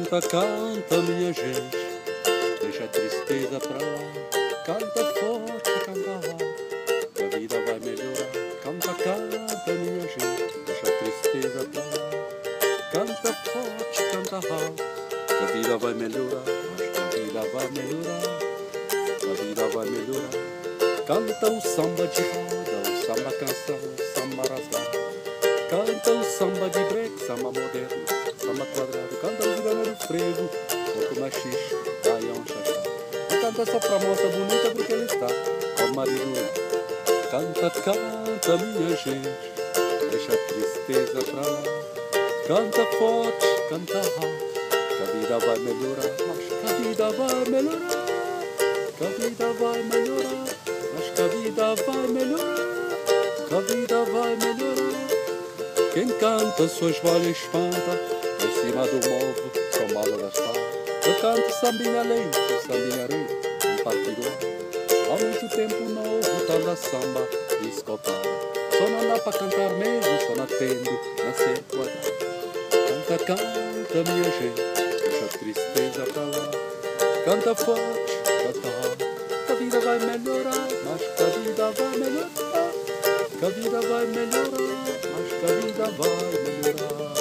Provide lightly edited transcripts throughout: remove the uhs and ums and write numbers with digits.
Canta, canta, minha gente, deixa a tristeza pra lá. Canta forte, canta alto, que a vida vai melhorar. Canta, canta, minha gente, deixa a tristeza pra lá. Canta forte, canta alto, que a vida vai melhorar. Acho que a vida vai melhorar, a vida vai melhorar. Canta o samba de roda, o samba canção, o samba rasgado. Canta o samba de break, samba moderno, samba quadrado. Canta o zigano do frevo, pouco machixe, baião, chachá. Não canta só pra moça bonita porque ele está com o marido lá. Canta, canta, minha gente, deixa a tristeza pra lá. Canta forte, canta alto, que a vida vai melhorar. Mas que a vida vai melhorar, que a vida vai melhorar. Mas que a vida vai melhorar, que a vida vai melhorar. Quem canta suas valhas espanta, em cima do morro, são malas das falas. Eu canto sambinha lento, sambinha rei, um partidor. Há muito tempo não ouvo tal da samba escopada. Só não dá pra cantar mesmo, só não atendo na ser quadrada. Canta, canta, minha gente, deixa a tristeza pra lá. Canta forte, canta alto, que a vida vai melhorar. Mas que a vida vai melhorar, que a vida vai melhorar. Mas que a vida vai melhorar,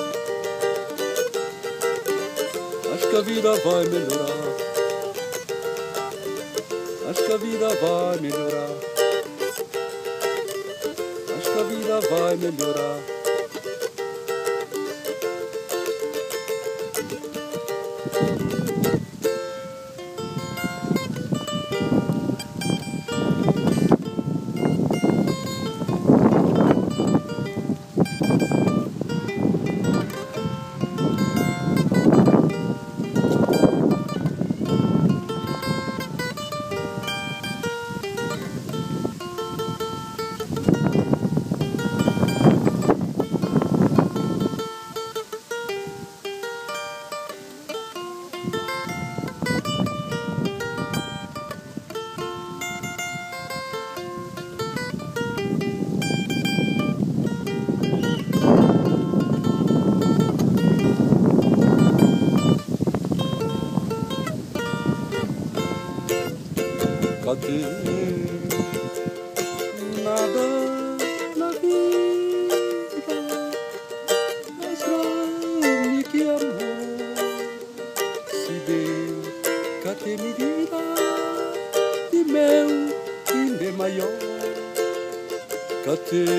mas que a vida vai melhorar, mas que a vida vai melhorar, mas que a vida vai melhorar. Cadê nada na vida mais grande que amor? Se Deus cadê medida de meu fim maior? Cadê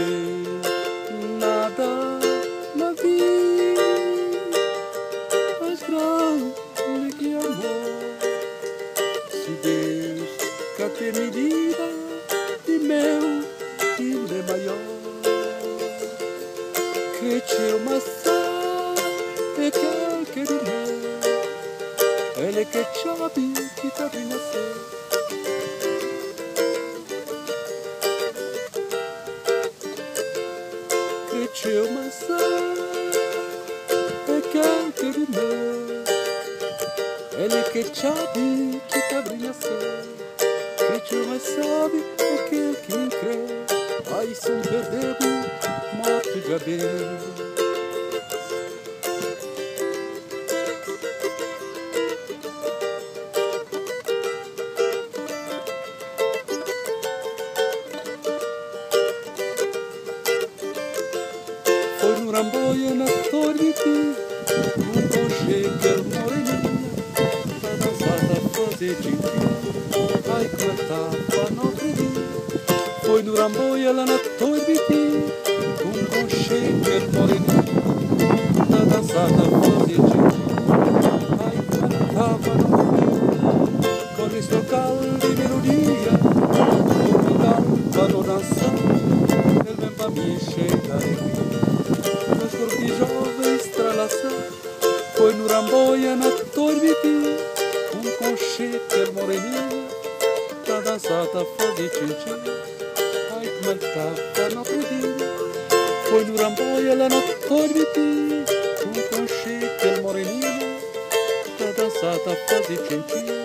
nada na vida mais grande que amor? Se Deus cadê medida de meu filho maior? Que te maçã é que de mim, ele que sabe que tá bem nascer. Que te maçã é que de mim, ele que sabe que tá bem nascer. Que mais sabe aquele que crê, ai se um perdemos, morte de abelha. Foi no Ramboia, na Torviti, um coche que era moreninha, pra dançar, pra fazer tintim. Ai, cantava no outro. Foi no Ramboia, lá na Torviti, um concheiro moreninho, da dançada fazer tintim. Ai, cantava no outro, com esse local de melodia, convidava no dançar, ele vem pra mim chegar em mim. Meus corpos jovens tralaçar, foi no Ramboia, na Torviti, um concheiro moreninho, da dançada fazer tintim. Ai, como ele tava no predinho. Foi no Ramboia, lá na Torviti, um concheiro moreninho, da dançada fazer tintim.